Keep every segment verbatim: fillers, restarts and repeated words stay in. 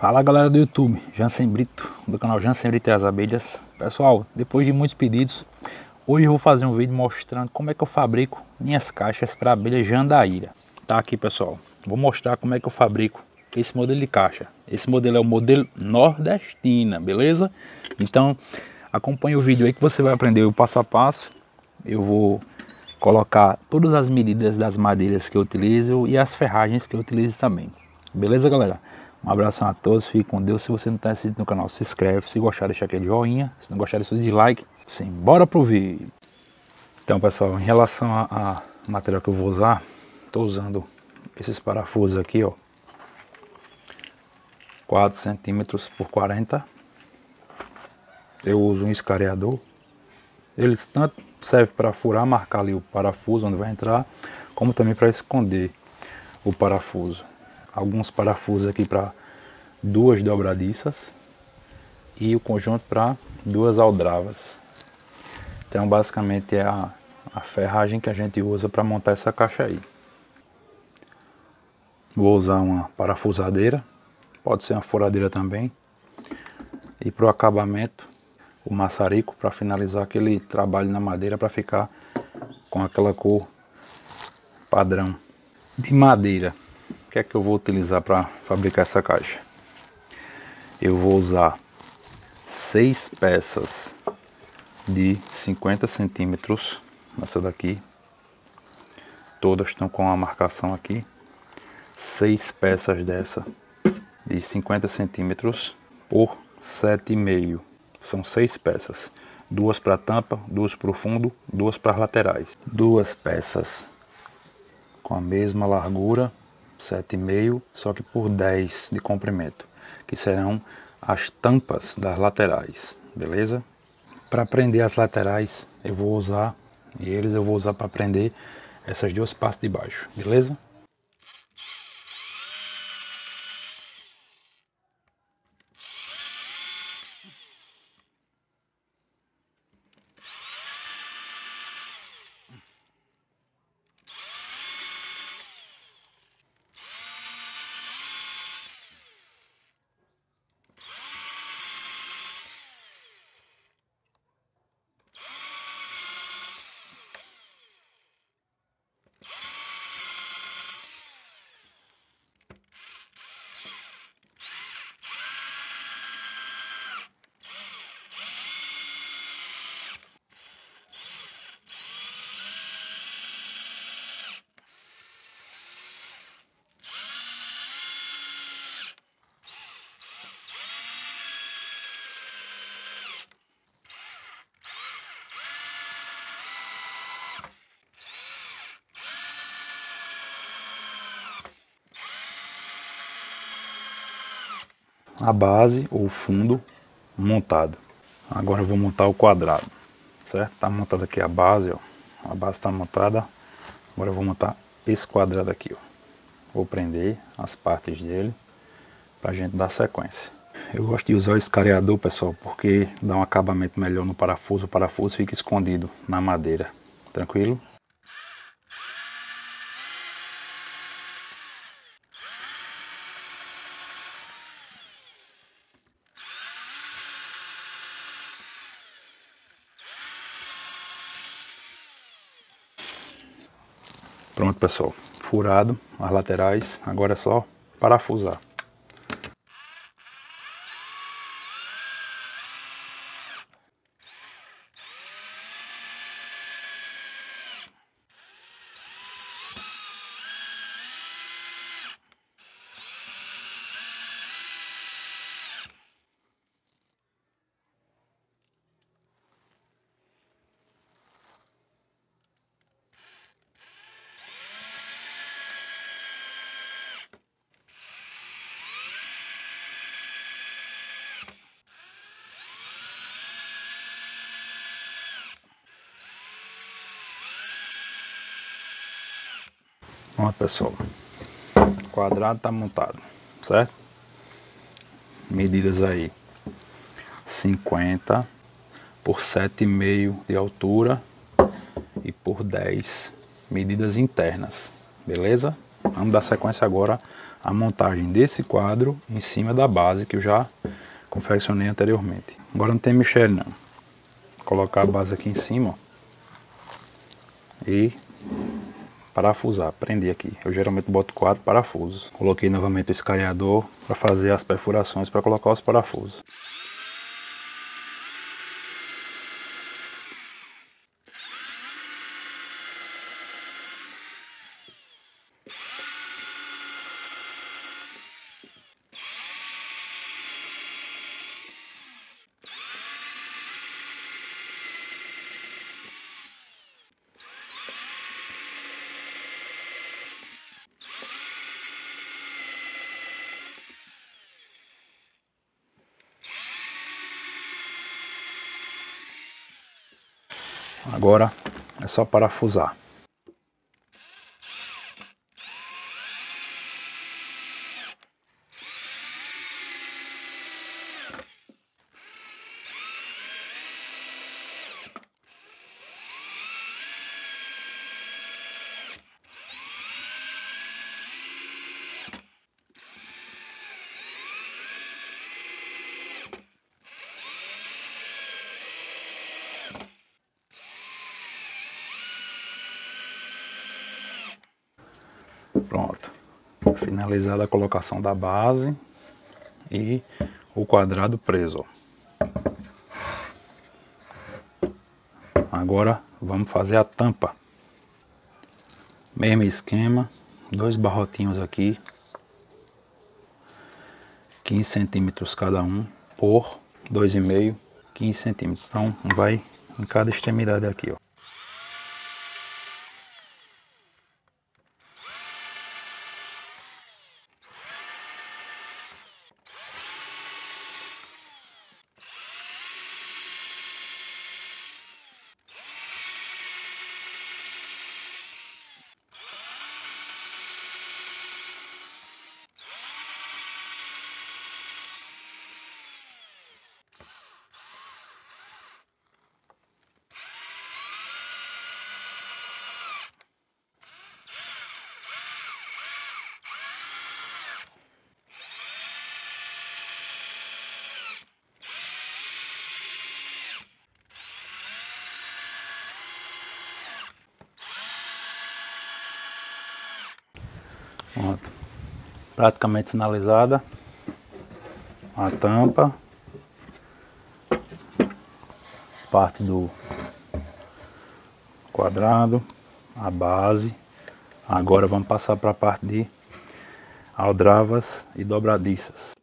Fala galera do YouTube, Jansen Brito, do canal Jansen Brito e as Abelhas. Pessoal, depois de muitos pedidos, hoje eu vou fazer um vídeo mostrando como é que eu fabrico minhas caixas para abelha jandaíra. Tá aqui pessoal, vou mostrar como é que eu fabrico esse modelo de caixa. Esse modelo é o modelo nordestina, beleza? Então acompanhe o vídeo aí que você vai aprender o passo a passo. Eu vou colocar todas as medidas das madeiras que eu utilizo e as ferragens que eu utilizo também. Beleza galera? Um abração a todos, fique com Deus. Se você não está inscrito no canal, se inscreve. Se gostar, deixa aquele joinha. Se não gostar, deixa o dislike. Sim, bora pro vídeo. Então pessoal, em relação a, a material que eu vou usar, estou usando esses parafusos aqui, ó, quatro centímetros por quarenta. Eu uso um escareador. Eles tanto servem para furar, marcar ali o parafuso onde vai entrar, como também para esconder o parafuso. Alguns parafusos aqui para duas dobradiças e o conjunto para duas aldravas. Então basicamente é a, a ferragem que a gente usa para montar essa caixa aí. Vou usar uma parafusadeira, pode ser uma furadeira também. E para o acabamento, o maçarico para finalizar aquele trabalho na madeira para ficar com aquela cor padrão. De madeira, o que é que eu vou utilizar para fabricar essa caixa? Eu vou usar seis peças de cinquenta centímetros, essa daqui, todas estão com a marcação aqui. Seis peças dessa de cinquenta centímetros por sete e meio, são seis peças, duas para tampa, duas para o fundo, duas para as laterais. Duas peças com a mesma largura, sete e meio, só que por dez de comprimento, que serão as tampas das laterais, beleza? Para prender as laterais eu vou usar, e eles eu vou usar para prender essas duas partes de baixo, beleza? A base ou fundo montado. Agora eu vou montar o quadrado, certo? Tá montado aqui a base, ó. A base está montada. Agora eu vou montar esse quadrado aqui, ó. Vou prender as partes dele pra gente dar sequência. Eu gosto de usar o escareador, pessoal, porque dá um acabamento melhor no parafuso. O parafuso fica escondido na madeira. Tranquilo? Pronto pessoal, furado as laterais, agora é só parafusar. Pronto pessoal, o quadrado está montado, certo? Medidas aí, cinquenta por sete e meio de altura e por dez medidas internas, beleza? Vamos dar sequência agora a montagem desse quadro em cima da base que eu já confeccionei anteriormente. Agora não tem mistério não. Vou colocar a base aqui em cima, ó, e parafusar, prender aqui. Eu geralmente boto quatro parafusos. Coloquei novamente o escalhador para fazer as perfurações para colocar os parafusos. Agora é só parafusar. Pronto, finalizada a colocação da base e o quadrado preso. Agora vamos fazer a tampa. Mesmo esquema, dois barrotinhos aqui, quinze centímetros cada um, por dois e meio, quinze centímetros. Então vai em cada extremidade aqui, ó. Pronto, praticamente finalizada a tampa, parte do quadrado, a base. Agora vamos passar para a parte de aldravas e dobradiças.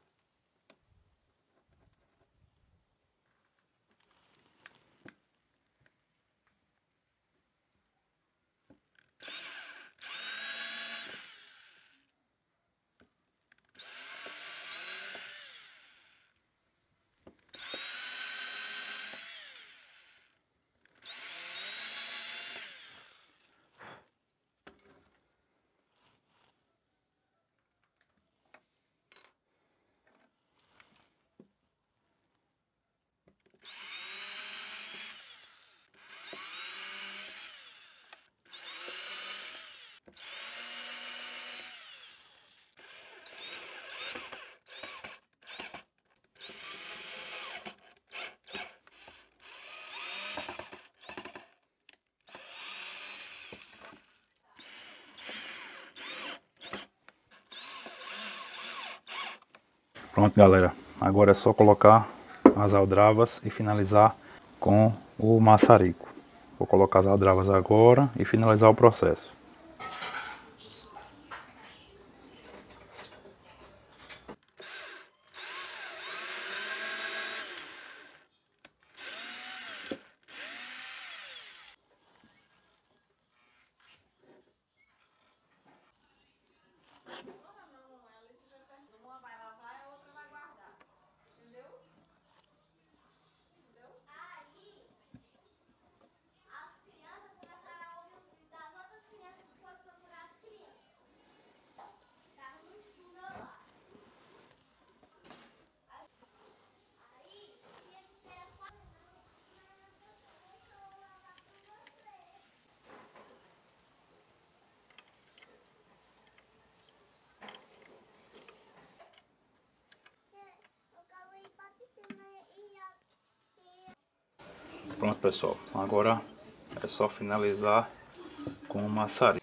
Pronto, galera, agora é só colocar as aldravas e finalizar com o maçarico. Vou colocar as aldravas agora e finalizar o processo. Pronto, pessoal, agora é só finalizar com o maçarico.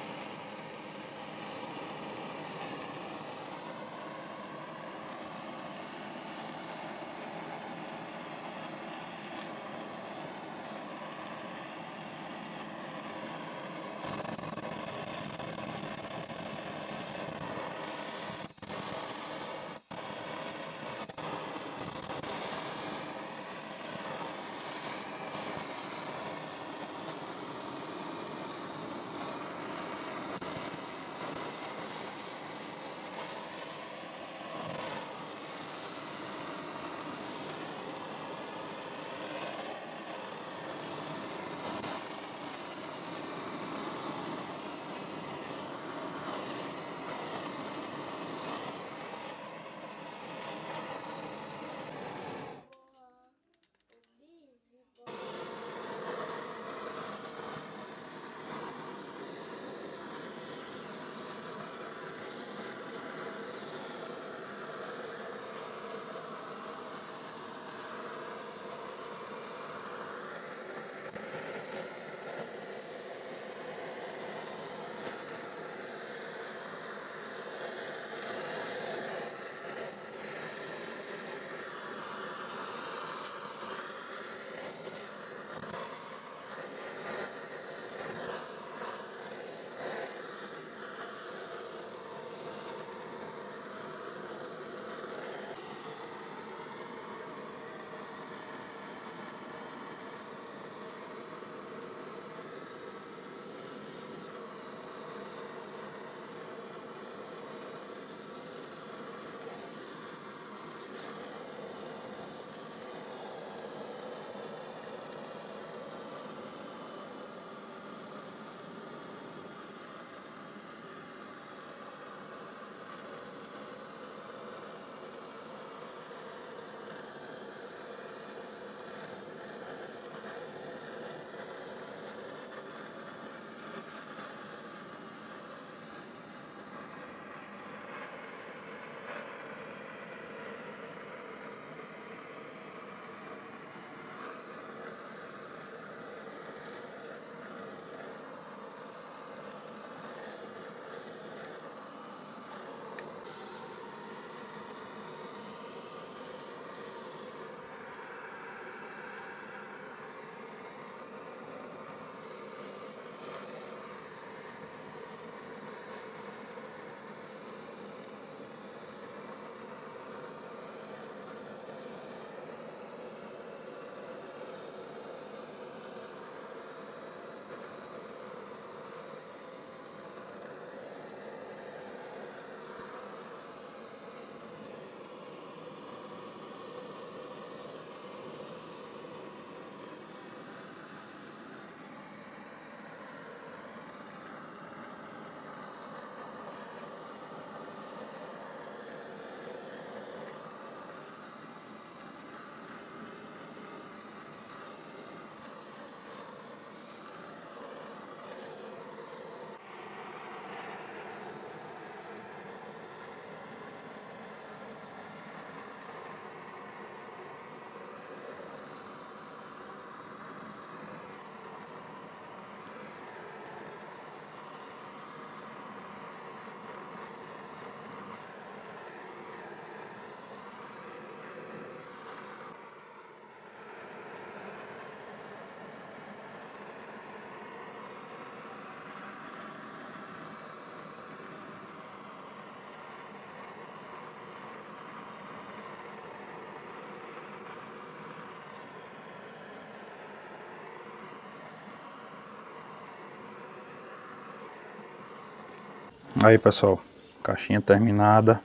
Aí, pessoal, caixinha terminada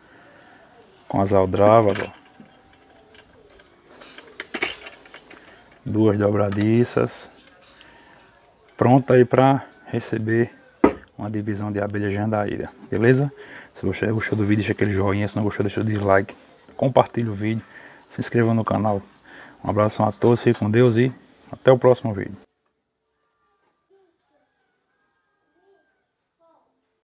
com as aldravas, ó. Duas dobradiças, pronta aí para receber uma divisão de abelha jandaíra, beleza? Se você gostou do vídeo, deixa aquele joinha, se não gostou, deixa o dislike, compartilha o vídeo, se inscreva no canal. Um abraço a todos, fiquem com Deus e até o próximo vídeo.